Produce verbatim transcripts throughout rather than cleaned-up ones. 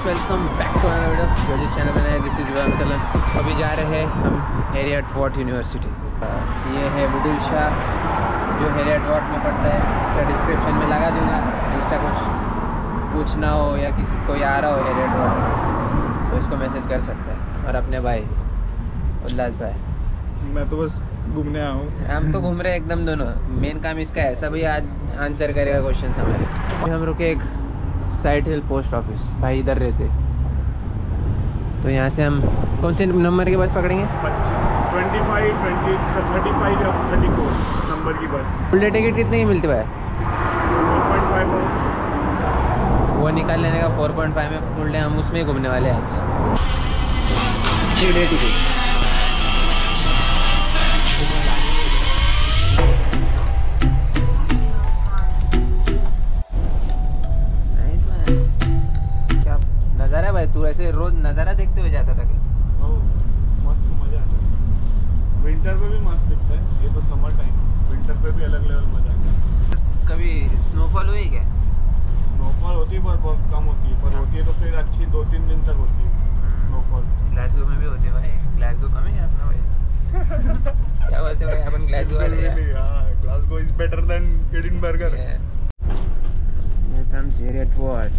Welcome back to another video. जो जिस channel में दिस इज मतलब अभी जा रहे हैं हम हैरियट वाट यूनिवर्सिटी। ये है विदुल शाह जो हैरियट वाट में पढ़ता है। इसका डिस्क्रिप्शन में लगा दूंगा। इंस्टा कुछ पूछना हो या किसी कोई आ रहा हो हैरियट वाट तो इसको मैसेज कर सकता है। और अपने भाई उल्लास भाई, मैं तो बस घूमने आया हूँ। हम तो घूम रहे हैं एकदम दोनों। मेन काम इसका है, सभी आज आंसर करेगा क्वेश्चन हमारे। हम रुके एक साइड हिल पोस्ट ऑफिस, भाई इधर रहते तो यहाँ से हम कौन से नंबर की बस पकड़ेंगे? पच्चीस, twenty five, twenty, thirty five या थर्टी फोर नंबर की बस। फुल डे टिकट कितने की मिलती है? Four point five. वो निकाल लेने का फोर पॉइंट फाइव में फुल डे। हम उसमें ही घूमने वाले हैं आज। थ्री डे टिकट नज़ारा भाई। तू ऐसे रोज नज़ारा देखते हुए जाता था क्या? मस्त मजा आता है। विंटर पे भी मस्त दिखता है। ये तो समर टाइम, विंटर पे भी अलग लेवल मजा आता है। कभी स्नोफॉल हुई क्या? स्नोफॉल होती है पर बहुत कम होती है, पर होती है तो फिर अच्छी दो तीन दिन तक होती है स्नोफॉल। ग्लासगो में भी होती है भाई। ग्लासगो कम है अपना भाई। क्या बोलते भाई अपन ग्लासगो वाले? हां, Glasgow is better than Edinburgh. Here comes Harriet Ward.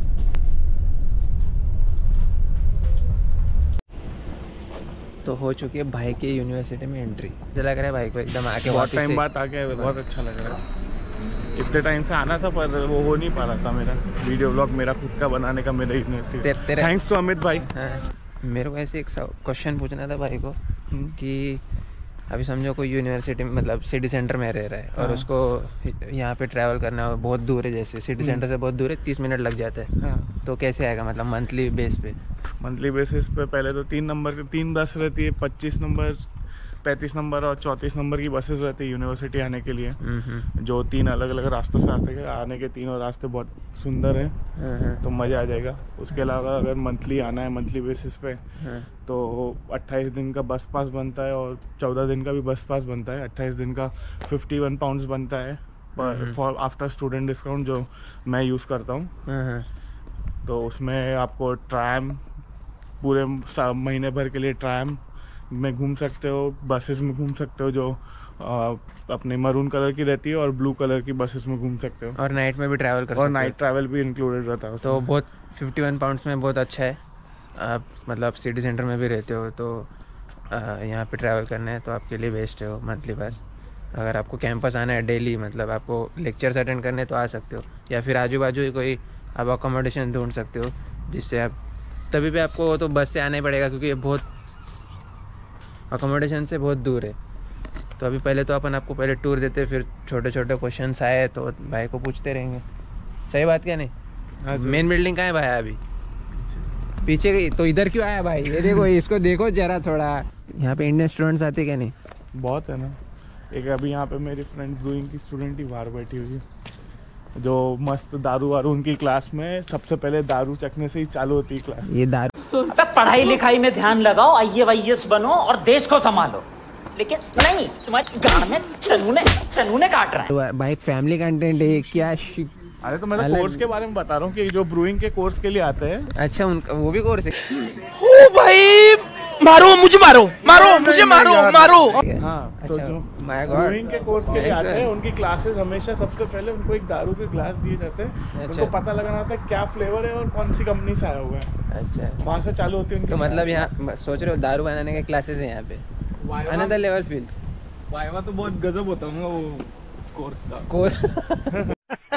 तो हो चुकी है भाई की यूनिवर्सिटी में एंट्री। लग रहा है भाई को एकदम आके बहुत टाइम बाद आके बहुत अच्छा लग रहा है। इतने टाइम से आना था पर वो हो नहीं पा रहा था। मेरा वीडियो ब्लॉग मेरा खुद का बनाने का मेरा यूनिवर्सिटी। थैंक्स टू अमित भाई। हाँ, मेरे को ऐसे एक क्वेश्चन पूछना था भाई को कि अभी समझो कोई यूनिवर्सिटी मतलब सिटी सेंटर में रह रहा है और उसको यहाँ पे ट्रैवल करना बहुत दूर है, जैसे सिटी सेंटर से बहुत दूर है, तीस मिनट लग जाते हैं। हाँ। तो कैसे आएगा मतलब मंथली बेस पे? मंथली बेसिस पे पहले तो तीन नंबर तीन बस रहती है। पच्चीस नंबर, पैंतीस नंबर और चौंतीस नंबर की बसेस रहती है यूनिवर्सिटी आने के लिए, जो तीन अलग अलग रास्तों से आते हैं। आने के तीनों रास्ते बहुत सुंदर हैं, तो मज़ा आ जाएगा। उसके अलावा अगर मंथली आना है मंथली बेसिस पे तो अट्ठाईस दिन का बस पास बनता है और चौदह दिन का भी बस पास बनता है। अट्ठाईस दिन का फिफ्टी वन पाउंड्स बनता है पर फॉर आफ्टर स्टूडेंट डिस्काउंट जो मैं यूज़ करता हूँ। तो उसमें आपको ट्रैम पूरे महीने भर के लिए ट्रैम में घूम सकते हो, बसेस में घूम सकते हो जो आ, अपने मरून कलर की रहती है, और ब्लू कलर की बसेस में घूम सकते हो। और नाइट में भी ट्रैवल कर सकते हो। और नाइट ट्रैवल भी इंक्लूडेड रहता है। तो बहुत फिफ्टी वन पाउंड्स में बहुत अच्छा है। आप मतलब सिटी सेंटर में भी रहते हो तो यहाँ पे ट्रैवल करना है तो आपके लिए बेस्ट है वो मंथली पास। अगर आपको कैंपस आना है डेली, मतलब आपको लेक्चर्स अटेंड करने तो आ सकते हो, या फिर आजू बाजू ही कोई आप अकोमोडेशन ढूंढ सकते हो जिससे आप तभी भी आपको तो बस से आना ही पड़ेगा क्योंकि ये बहुत अकोमोडेशन से बहुत दूर है। तो अभी पहले तो अपन आपको पहले टूर देते, फिर छोटे छोटे क्वेश्चंस आए तो भाई को पूछते रहेंगे। सही बात क्या नहीं? हाँ, मेन बिल्डिंग कहाँ है भाई? अभी पीछे गई तो इधर क्यों आया भाई? ये देखो, इसको देखो जरा थोड़ा। यहाँ पे इंडियन स्टूडेंट्स आते क्या नहीं? बहुत है ना। एक अभी यहाँ पे मेरी फ्रेंड ब्रूइंग की स्टूडेंट ही बाहर बैठी हुई है जो मस्त दारू वारू, उनकी क्लास में सबसे पहले दारू चखने से ही चालू होती है क्लास। ये दारू अबे पढ़ाई लिखाई में ध्यान लगाओ, आई ए वाई एस बनो और देश को संभालो। लेकिन नहीं, तुम्हारी गाड़ में चनूने चनूने काट रहे हैं भाई। फैमिली कंटेंट है क्या? अरे तो मैं तो कोर्स के बारे में बता रहा हूँ कि जो ब्रूइंग के कोर्स के लिए आते हैं। अच्छा, उनका वो भी कोर्स है? ओ भाई, मारो मुझे, मारो मारो मुझे, मारो मारो। हाँ, तो जो ब्रूइंग के कोर्स के लिए आते हैं उनकी क्लासेस हमेशा सबसे पहले उनको एक दारू के ग्लास दिए जाते हैं। उनको पता लगाना होता है क्या फ्लेवर है और कौन सी कंपनी से आया हुआ है। अच्छा, वहाँ से चालू होती है। तो मतलब यहाँ सोच रहे हो दारू बनाने के क्लासेस है यहाँ पे? Another level feel. वाइवा तो बहुत गजब होता है वो कोर्स का। कोर्स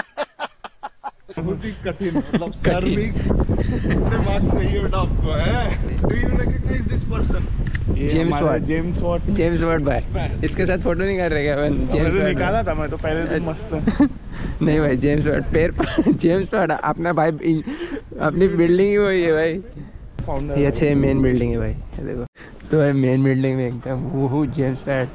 बहुत ही कठिन, मतलब सर भी कितने मार्क्स चाहिए बेटा आपको है? Do you recognise this person? James Watt. James Watt James Watt भाई। इसके साथ फोटो नहीं कर रहे क्या अपन? जेम्स वॉट निकाला था मैं तो पहले तो मस्त। नहीं भाई, जेम्स वॉट पैर जेम्स वॉट अपना भाई, अपनी बिल्डिंग ही वही है भाई। ये अच्छे मेन बिल्डिंग है भाई, देखो तो है मेन बिल्डिंग में एकदम वो जेम्स वॉट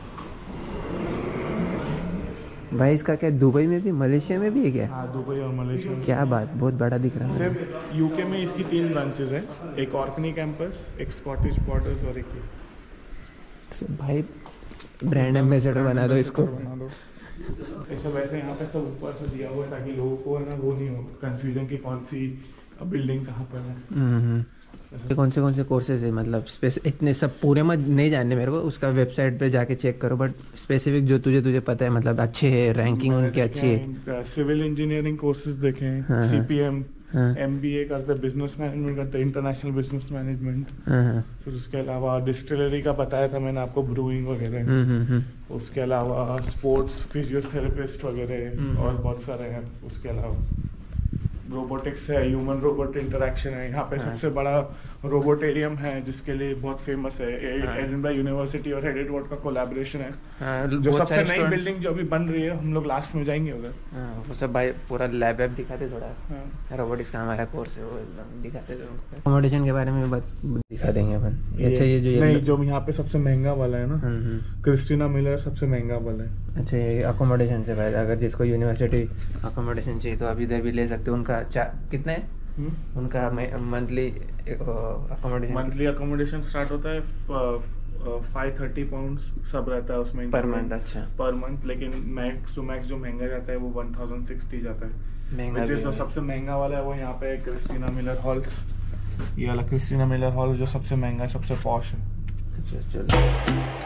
भाई। इसका क्या दुबई में भी, मलेशिया में भी है क्या? हाँ, दुबई और मलेशिया में। क्या बात, बहुत बड़ा दिख रहा है। सिर्फ यूके में इसकी तीन ब्रांचेस हैं, एक ऑर्कनी कैंपस, एक स्कॉटिश बॉर्डर्स और एक ये। भाई ब्रांड एम्बेसडर बना दो इसको। बना दो ऐसा। वैसे यहाँ पे सब ऊपर से दिया हुआ है ताकि लोगों को है ना वो नहीं हो कंफ्यूजन की कौन सी अब बिल्डिंग कहाँ पर है। हम्म, कौन से कौन से कोर्सेज है, मतलब स्पेस इतने सब पूरे में नहीं जानने मेरे को, उसका वेबसाइट पे जाके चेक करो, बट स्पेसिफिक जो तुझे तुझे पता है, मतलब अच्छे है, रैंकिंग उनकी अच्छी है। सिविल इंजीनियरिंग कोर्सेज देखे हैं, हाँ, सीपीएम, हाँ, एमबीए करते, बिजनेस मैनेजमेंट करते, इंटरनेशनल बिजनेस मैनेजमेंट। हाँ, फिर उसके अलावा डिस्टिलरी का बताया था मैंने आपको, ब्रूइंग वगैरह। हम्म, हम्म, हम्म, उसके अलावा स्पोर्ट्स फिजियोथेरेपिस्ट वगैरह और बहुत सारे हैं। उसके अलावा रोबोटिक्स है, ह्यूमन रोबोट इंटरेक्शन है। यहाँ पे सबसे बड़ा रोबोटेरियम है जिसके लिए बहुत फेमस है, एडिनबर्ग यूनिवर्सिटी और हेडेडवर्ड का कोलैबोरेशन है। हाँ, जो बहुत सबसे सारे नई students- बिल्डिंग जो अभी बन रही है, हम लोग लास्ट में जाएंगे उधर। हाँ, वो सब भाई पूरा लैब वैब दिखाते थोड़ा, हाँ। रोबोटिक्स का हमारा कोर्स है वो एकदम दिखाते थे। अकोमोडेशन के बारे में बात दिखा देंगे अपन। अच्छा, ये जो ये नहीं, जो यहाँ पे सबसे महंगा वाला है ना, हम्म, हम्म, क्रिस्टीना मिलर सबसे महंगा वाला है। अच्छा, ये अकोमोडेशन से भाई, अगर जिसको यूनिवर्सिटी अकोमोडेशन चाहिए तो आप इधर भी ले सकते हो। उनका चा कितना है उनका monthly accommodation? Monthly accommodation start होता है फाइव थर्टी पाउंड सब रहता है उसमें पर मंथ। अच्छा, पर मंथ, लेकिन मैक्स टू मैक्स जो महंगा जाता है वो वन थाउजेंड सिक्सटी जाता है। महंगा Which भी is है। जो सबसे महंगा वाला है वो यहाँ पे क्रिस्टीना मिलर हॉल्स, ये वाला क्रिस्टीना मिलर हॉल जो सबसे महंगा है, सबसे पॉश है। अच्छा, चलो।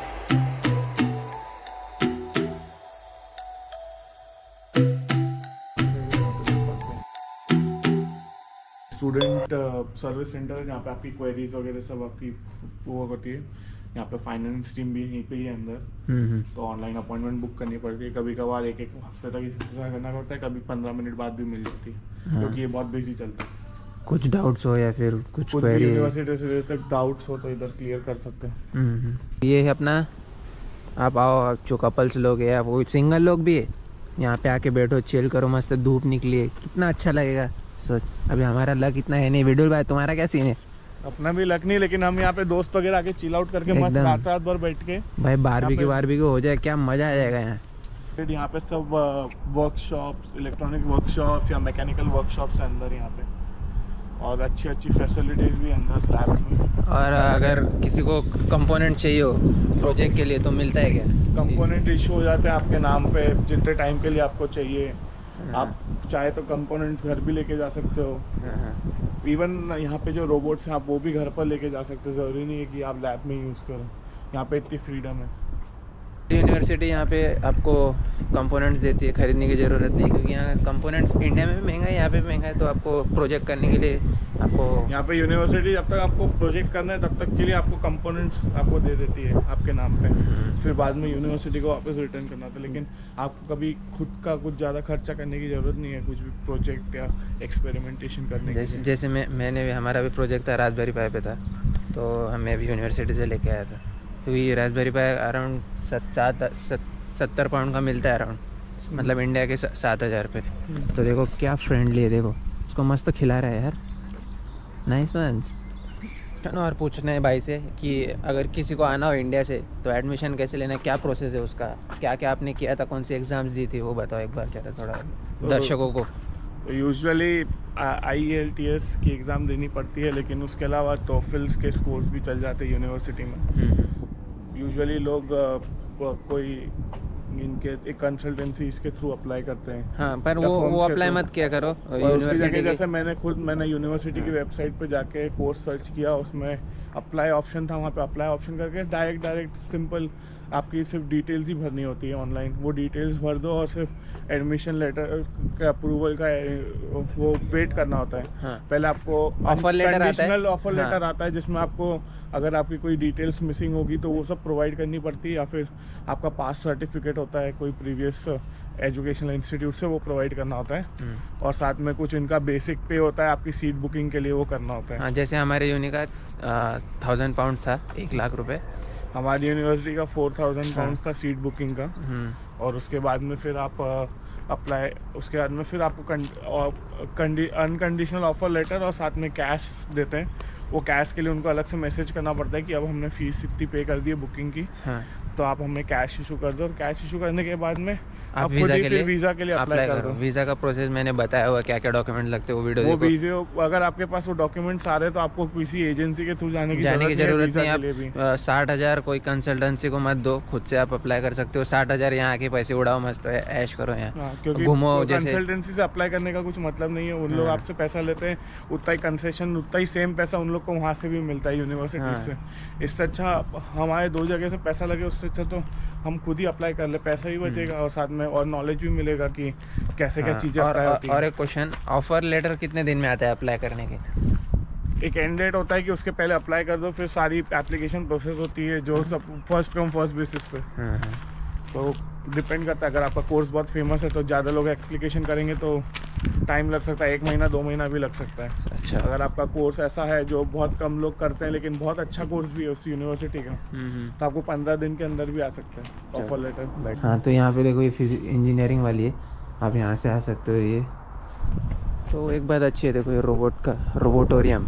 स्टूडेंट सर्विस सेंटर जहाँ पे आपकी क्वेरीज वगैरह सब आपकी वो होती है। यहाँ पे फाइनेंस टीम भी यहीं पे ही है अंदर, हम्म, हम्म, तो ऑनलाइन अपॉइंटमेंट बुक करनी पड़ती है। कभी कभार एक एक हफ्ते तक इंतजार करना पड़ता है, कभी पंद्रह मिनट बाद भी मिल जाती है, हाँ। क्योंकि ये बहुत बिजी चलता है। कुछ डाउट्स हो या फिर कुछ कुछ क्वेरी, यूनिवर्सिटी से तक डाउट्स हो तो इधर क्लियर कर सकते हैं। हम्म, हम्म। ये है अपना, आप आओ, जो कपल्स लोग है, वो सिंगल लोग भी है, यहाँ पे आके बैठो, चिल करो, मस्त धूप निकली है, कितना अच्छा लगेगा। सोच, अभी हमारा लक इतना है नहीं। विडुल भाई, तुम्हारा क्या सीन है? अपना भी लक नहीं, लेकिन हम यहाँ पे दोस्त वगैरह आके चिल आउट करके मस्त एकदम। रात रात भर बैठ के भाई बारबेक्यू पे- वारबेक्यू हो जाए, क्या मजा आ जाएगा यहाँ। फिर यहाँ पे सब वर्कशॉप्स, इलेक्ट्रॉनिक वर्कशॉप्स या मैकेनिकल वर्कशॉप्स है अंदर यहाँ पे, और अच्छी अच्छी फैसिलिटीज भी अंदर लैब्स में। और अगर किसी को कंपोनेंट चाहिए हो प्रोजेक्ट के लिए तो मिलता है क्या? कंपोनेंट इशू हो जाते हैं आपके नाम पे, जितने टाइम के लिए आपको चाहिए। आप चाहे तो कंपोनेंट्स घर भी लेके जा सकते हो। इवन यहाँ पे जो रोबोट्स हैं आप वो भी घर पर लेके जा सकते हो, ज़रूरी नहीं है कि आप लैब में यूज़ करो। यहाँ पे इतनी फ्रीडम है। यूनिवर्सिटी यहाँ पे आपको कंपोनेंट्स देती है, खरीदने की ज़रूरत नहीं, क्योंकि यहाँ कंपोनेंट्स इंडिया में भी महंगा है, यहाँ पे भी महंगा है, तो आपको प्रोजेक्ट करने के लिए आपको यहाँ पे यूनिवर्सिटी जब तक आपको प्रोजेक्ट करना है तब तक के लिए आपको कंपोनेंट्स आपको दे देती है आपके नाम पे, फिर बाद में यूनिवर्सिटी को वापस रिटर्न करना था। लेकिन आपको कभी खुद का कुछ ज़्यादा खर्चा करने की ज़रूरत नहीं है कुछ भी प्रोजेक्ट या एक्सपेरिमेंटेशन करने के जैसे लिए। जैसे मैं मैंने भी, हमारा भी प्रोजेक्ट था, रास्पबेरी पाई पे था, तो हमें भी यूनिवर्सिटी से लेके आया था, क्योंकि रास्पबेरी पाई अराउंड सात सत्तर पाउंड का मिलता है अराउंड, मतलब इंडिया के सात हज़ार पे। तो देखो क्या फ्रेंडली है, देखो उसको मस्त खिला रहा है यार, नाइस वंस। चलो, और पूछना है भाई से कि अगर किसी को आना हो इंडिया से तो एडमिशन कैसे लेना है, क्या प्रोसेस है उसका, क्या क्या आपने किया था, कौन सी एग्ज़ाम्स दी थी, वो बताओ एक बार जरा थोड़ा दर्शकों को। तो usually I L T S की एग्ज़ाम देनी पड़ती है, लेकिन उसके अलावा टोफिल्स के स्कोर्स भी चल जाते हैं यूनिवर्सिटी में। यूजुअली लोग uh, कोई इनके एक कंसल्टेंसी इसके थ्रू अप्लाई करते हैं। हाँ, पर या वो forms वो के अप्लाई through। मत किया करो और उसकी यूनिवर्सिटी जगह के। जैसे मैंने खुद मैंने यूनिवर्सिटी की वेबसाइट पे जाके कोर्स सर्च किया, उसमें अप्लाई ऑप्शन था, वहाँ पे अप्लाई ऑप्शन करके डायरेक्ट डायरेक्ट सिंपल आपकी सिर्फ डिटेल्स ही भरनी होती है ऑनलाइन। वो डिटेल्स भर दो और सिर्फ एडमिशन लेटर के अप्रूवल का वो वेट करना होता है। हाँ। पहले आपको ऑफर लेटर आता है, ऑफर लेटर आता है जिसमें आपको अगर आपकी कोई डिटेल्स मिसिंग होगी तो वो सब प्रोवाइड करनी पड़ती है, या फिर आपका पास सर्टिफिकेट होता है कोई प्रीवियस एजुकेशनल इंस्टीट्यूट से, वो प्रोवाइड करना होता है। और साथ में कुछ इनका बेसिक पे होता है आपकी सीट बुकिंग के लिए, वो करना होता है। हाँ, जैसे हमारे यूनि का थाउजेंड पाउंड था, एक लाख रुपए। हमारी यूनिवर्सिटी का फोर थाउजेंड पाउंड था सीट बुकिंग का। और उसके बाद में फिर आप अप्लाई उसके बाद में फिर आपको अनकंडीशनल ऑफर लेटर और साथ में कैश देते हैं। वो कैश के लिए उनको अलग से मैसेज करना पड़ता है कि अब हमने फीस इतनी पे कर दी है बुकिंग की, हाँ। तो आप हमें कैश इशू कर दो, और कैश इशू करने के बाद में आप आप वीज़ा खुद ही के फिर लिए वीज़ा के लिए अप्लाई कर दो। वीज़ा का प्रोसेस मैंने बताया हुआ, क्या क्या डॉक्यूमेंट लगते हैं वो वीडियो वो देखो। वीज़े अगर आपके पास वो डॉक्यूमेंट्स आ रहे हैं तो आपको किसी एजेंसी के थ्रू जाने की जाने की जरूरत वीज़ा नहीं। के लिए भी। आप साठ हज़ार कोई कंसल्टेंसी को मत दो, खुद से आप अप्लाई कर सकते हो। साठ हज़ार यहाँ आके पैसे उड़ाओ, मस्त ऐश करो हाँ, यहाँ, क्योंकि घूमो। जैसे कंसल्टेंसी से अप्लाई करने का कुछ मतलब नहीं है, उन लोग हाँ। आपसे पैसा लेते हैं, उतना ही कंसेशन, उतना ही सेम पैसा उन लोग को वहाँ से भी मिलता है यूनिवर्सिटी हाँ। से। इससे अच्छा हमारे दो जगह से पैसा लगे, उससे अच्छा तो हम खुद ही अप्लाई कर ले, पैसा ही बचेगा और साथ में और नॉलेज भी मिलेगा कि कैसे क्या हाँ, चीज़ें और, अप्लाई और, होती और है। एक क्वेश्चन, ऑफर लेटर कितने दिन में आता है अप्लाई करने के? एक एंड डेट होता है कि उसके पहले अप्लाई कर दो, फिर सारी एप्लीकेशन प्रोसेस होती है जो सब फर्स्ट कम फर्स्ट बेसिस पे। हाँ, हाँ। तो डिपेंड करता है, अगर आपका कोर्स बहुत फेमस है तो ज़्यादा लोग एप्लीकेशन करेंगे तो टाइम लग सकता है, एक महीना दो महीना भी लग सकता है। अच्छा। अगर आपका कोर्स ऐसा है जो बहुत कम लोग करते हैं लेकिन बहुत अच्छा कोर्स भी है उस यूनिवर्सिटी का, हम्म, हम्म। तो आपको पंद्रह दिन के अंदर भी आ सकता है ऑफर लेटर। हाँ, तो यहाँ पे देखो ये इंजीनियरिंग वाली है, आप यहाँ से आ सकते हो। ये तो एक बात अच्छी है, देखो ये रोबोट का रोबोटोरियम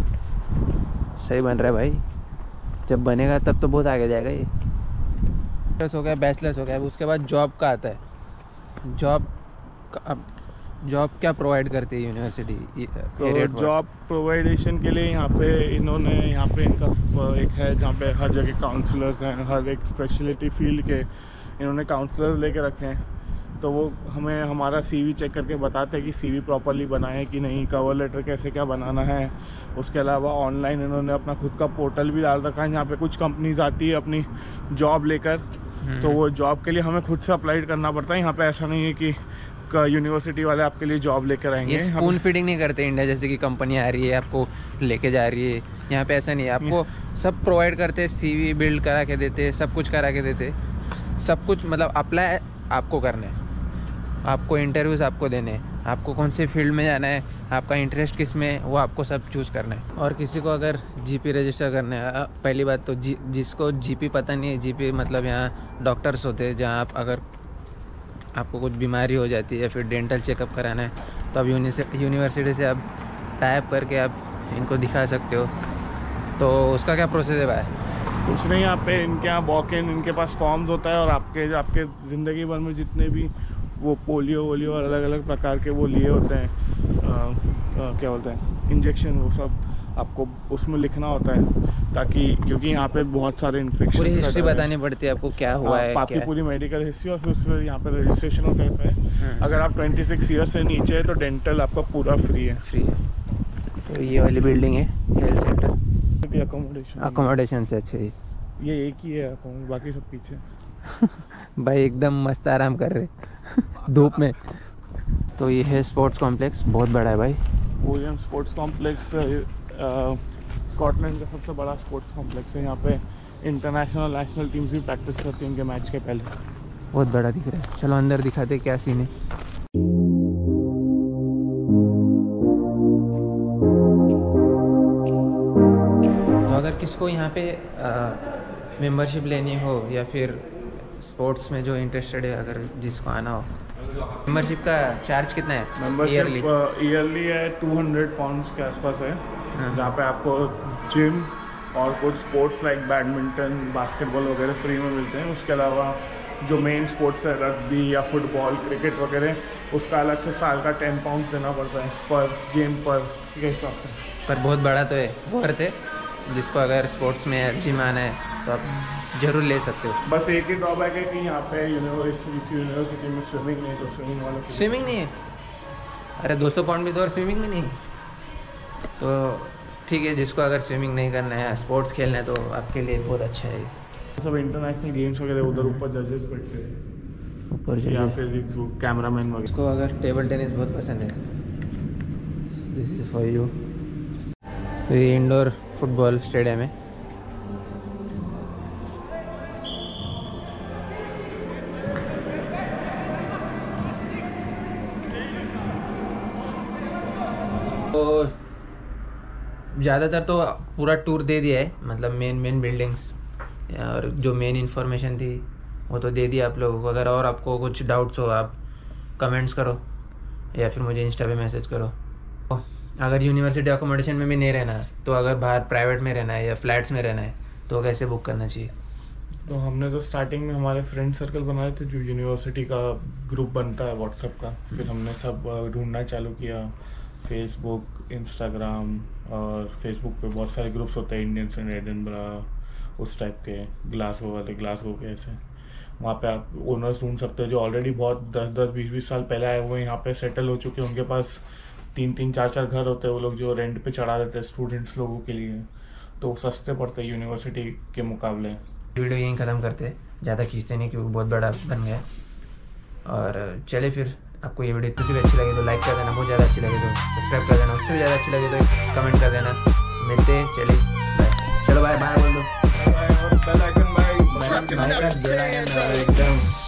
सही बन रहा है भाई। जब बनेगा तब तो बहुत आगे जाएगा ये। बैचलर्स हो गया, बैचलर्स हो गया, उसके बाद जॉब का आता है। जॉब अब जॉब क्या प्रोवाइड करती है यूनिवर्सिटी? तो जॉब प्रोवाइडेशन के लिए यहाँ पे इन्होंने यहाँ पे इनका एक है जहाँ पे हर जगह काउंसलर्स हैं, हर एक स्पेशलिटी फील्ड के इन्होंने काउंसलर्स लेके रखे हैं। तो वो हमें हमारा सीवी चेक करके बताते हैं कि सीवी प्रॉपर्ली बना है कि नहीं, कवर लेटर कैसे क्या बनाना है। उसके अलावा ऑनलाइन इन्होंने अपना खुद का पोर्टल भी डाल रखा है, यहाँ पे कुछ कंपनीज आती है अपनी जॉब लेकर, तो वो जॉब के लिए हमें खुद से अप्लाई करना पड़ता है। यहाँ पे ऐसा नहीं है कि यूनिवर्सिटी वाले आपके लिए जॉब लेकर आएंगे। ये स्पून फीडिंग नहीं करते इंडिया जैसे कि कंपनी आ रही है आपको लेके जा रही है। यहाँ पे ऐसा नहीं है, आपको सब प्रोवाइड करते हैं, सीवी बिल्ड करा के देते, सब कुछ करा के देते, सब कुछ मतलब अप्लाई आपको करना है, आपको इंटरव्यूज़ आपको देने हैं, आपको कौन से फील्ड में जाना है, आपका इंटरेस्ट किस में है, वो आपको सब चूज़ करना है। और किसी को अगर जीपी रजिस्टर करना है, पहली बात तो जी जिसको जीपी पता नहीं है, जीपी मतलब यहाँ डॉक्टर्स होते हैं, जहाँ आप अगर आपको कुछ बीमारी हो जाती है या फिर डेंटल चेकअप कराना है तो आप यूनिवर्सिटी से आप टाइप करके आप इनको दिखा सकते हो। तो उसका क्या प्रोसेस है भाई? कुछ नहीं, यहाँ पे इनके यहाँ वॉक इन इनके पास फॉर्म्स होता है और आपके आपके ज़िंदगी भर में जितने भी वो पोलियो वोलियो और अलग अलग प्रकार के वो लिए होते हैं, आ, आ, क्या बोलते हैं, इंजेक्शन, वो सब आपको उसमें लिखना होता है, ताकि क्योंकि यहाँ पे बहुत सारे इन्फेक्शन, पूरी हिस्ट्री बतानी पड़ती है आपको, क्या हुआ है, आपकी क्या पूरी मेडिकल हिस्ट्री, और फिर उसमें यहाँ पे रजिस्ट्रेशन हो सकता है। अगर आप छब्बीस ईयर से नीचे है तो डेंटल आपका पूरा फ्री है। फ्री है। तो ये वाली बिल्डिंग है हेल्थ सेंटर, अकोमोडेशन अकोमोडेशन से अच्छे ही ये एक ही है, बाकी सब पीछे। भाई एकदम मस्त आराम कर रहे धूप में। तो ये है स्पोर्ट्स कॉम्प्लेक्स, बहुत बड़ा है भाई। ओरियम स्पोर्ट्स कॉम्प्लेक्स स्कॉटलैंड का सबसे बड़ा स्पोर्ट्स कॉम्प्लेक्स है। यहाँ पे इंटरनेशनल नेशनल टीम्स भी प्रैक्टिस करती हैं उनके मैच के पहले। बहुत बड़ा दिख रहा है, चलो अंदर दिखाते क्या सीन है। तो अगर किसको यहाँ पे मेंबरशिप लेनी हो या फिर स्पोर्ट्स में जो इंटरेस्टेड है, अगर जिसको आना हो, मेंबरशिप का चार्ज कितना है? मेंबरशिप ईयरली है टू हंड्रेड पाउंड्स के आसपास है, जहाँ पे आपको जिम और कुछ स्पोर्ट्स लाइक बैडमिंटन, बास्केटबॉल वगैरह फ्री में मिलते हैं। उसके अलावा जो मेन स्पोर्ट्स है रग्बी या फुटबॉल, क्रिकेट वगैरह, उसका अलग से साल का टेन पाउंड्स देना पड़ता है पर गेम पर के हिसाब से। पर बहुत बड़ा तो है, वर्थ है। जिसको अगर स्पोर्ट्स में जिम आना है तो आप जरूर ले सकते हो। बस एक ही ड्रॉबैक है कि यहाँ पे यूनिवर्सिटी यूनिवर्सिटी में स्विमिंग नहीं, तो स्विमिंग वालों को स्विमिंग नहीं है। अरे दो सौ पाउंड भी तो और स्विमिंग में नहीं, तो ठीक है, जिसको अगर स्विमिंग नहीं करना है, स्पोर्ट्स खेलना है, तो आपके लिए बहुत अच्छा है। सब इंटरनेशनल गेम्स वगैरह उधर ऊपर जजेस बैठते हैं ऊपर या फिर कैमरामैन वगैरह। जिसको अगर टेबल टेनिस बहुत पसंद है, दिस इज़ फॉर यू। तो ये इंडोर फुटबॉल स्टेडियम है। तो ज़्यादातर तो पूरा टूर दे दिया है, मतलब मेन मेन बिल्डिंग्स और जो मेन इन्फॉर्मेशन थी वो तो दे दिया आप लोगों को। अगर और आपको कुछ डाउट्स हो आप कमेंट्स करो या फिर मुझे इंस्टा पे मैसेज करो। अगर यूनिवर्सिटी अकोमोडेशन में भी नहीं रहना, तो अगर बाहर प्राइवेट में रहना है या फ्लैट्स में रहना है तो कैसे बुक करना चाहिए? तो हमने तो स्टार्टिंग में हमारे फ्रेंड सर्कल बनाए थे, जो यूनिवर्सिटी का ग्रुप बनता है व्हाट्सएप का। फिर हमने सब ढूंढना चालू किया, फेसबुक, इंस्टाग्राम, और फेसबुक पे बहुत सारे ग्रुप्स होते हैं, इंडियंस इन एडिनबरा उस टाइप के, ग्लासगो वाले ग्लासगो के ऐसे। वहाँ पे आप ओनर्स ढूंढ सकते हो जो ऑलरेडी बहुत दस दस बीस बीस साल पहले आए हुए हैं, यहाँ पे सेटल हो चुके हैं, उनके पास तीन तीन चार चार घर होते हैं, वो लोग जो रेंट पे चढ़ा देते हैं स्टूडेंट्स लोगों के लिए, तो सस्ते पड़ते हैं यूनिवर्सिटी के मुकाबले। वीडियो यहीं ख़त्म करते हैं, ज़्यादा खींचते नहीं क्योंकि बहुत बड़ा बन गया। और चले फिर, आपको ये वीडियो किसी भी अच्छी लगे तो लाइक कर देना, बहुत ज़्यादा अच्छी लगे तो सब्सक्राइब कर देना, उससे भी ज़्यादा अच्छी लगे तो कमेंट कर देना। मिलते हैं, चलिए बाय। चलो बाय बाय बोल दो, बाय, और bell icon bye bye bye कर दे एकदम।